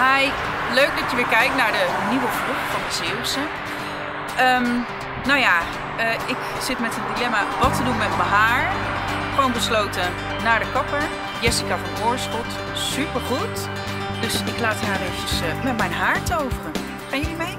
Hi, leuk dat je weer kijkt naar de nieuwe vlog van de Zeeuwse. Ik zit met een dilemma wat te doen met mijn haar. Gewoon besloten naar de kapper. Jessica van Oorschot, supergoed. Dus ik laat haar eventjes met mijn haar toveren. Gaan jullie mee?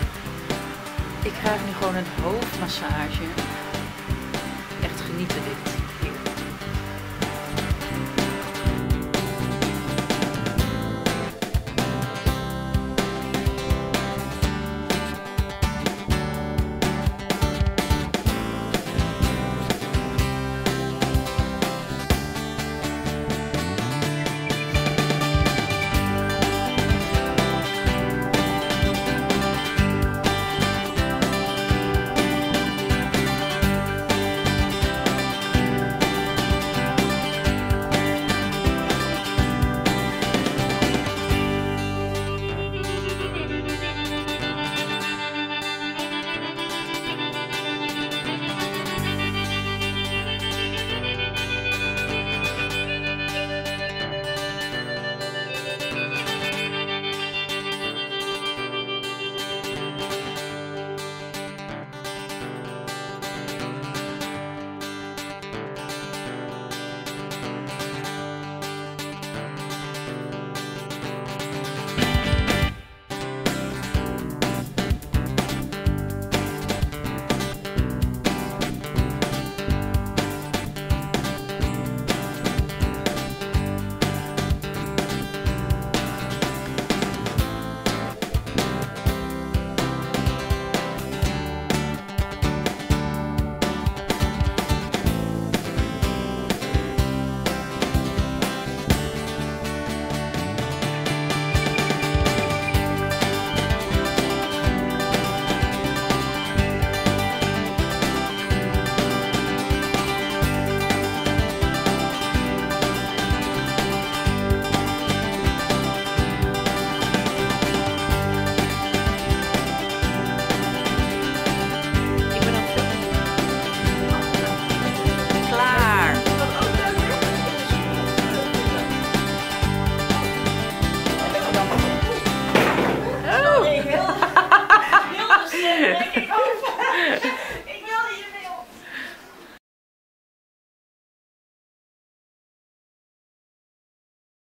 Ik krijg nu gewoon een hoofdmassage. Echt genieten dit.